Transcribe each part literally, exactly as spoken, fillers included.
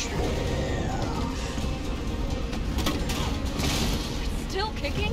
Still kicking?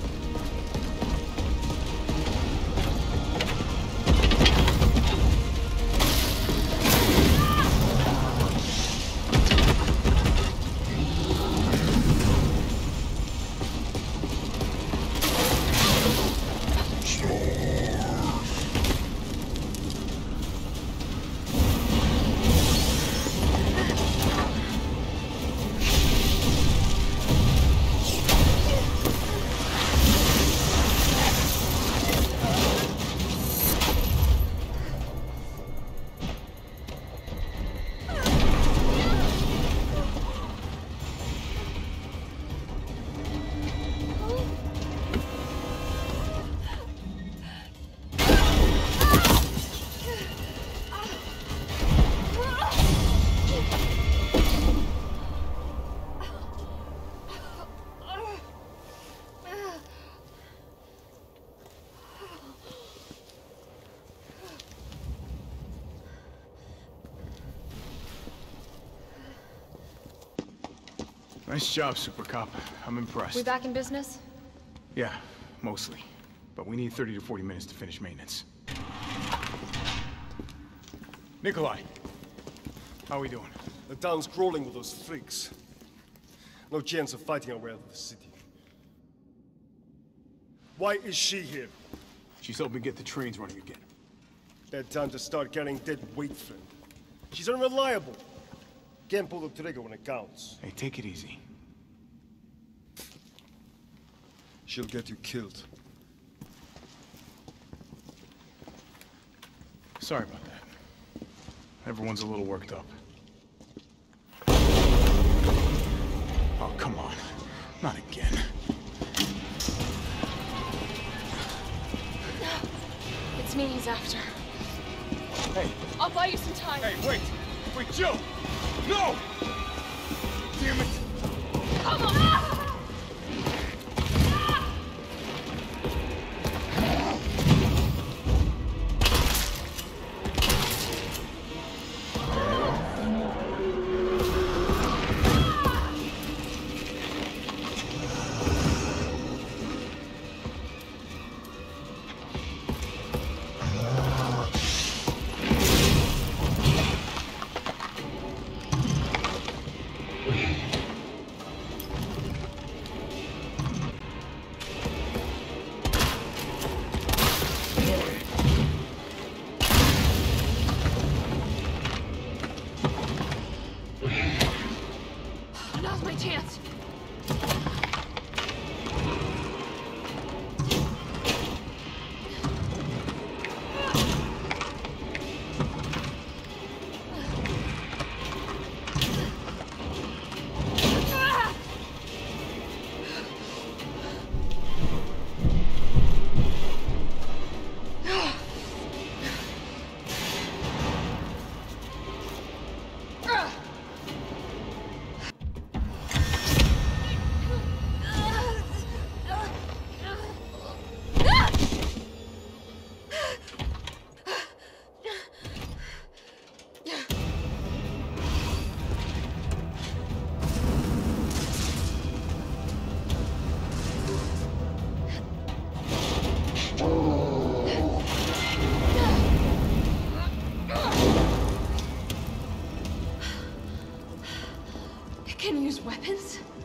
Nice job, Super Cop. I'm impressed. We back in business? Yeah, mostly. But we need thirty to forty minutes to finish maintenance. Nikolai, how are we doing? The town's crawling with those freaks. No chance of fighting our way out of the city. Why is she here? She's helping get the trains running again. Bad time to start carrying dead weight, friend. She's unreliable. Can't pull the trigger when it counts. Hey, take it easy. She'll get you killed. Sorry about that. Everyone's a little worked up. Oh, come on. Not again. It's me he's after. Hey. I'll buy you some time. Hey, wait! Wait, Jill! No! Damn it! Come on! Now's my chance. Can you use weapons?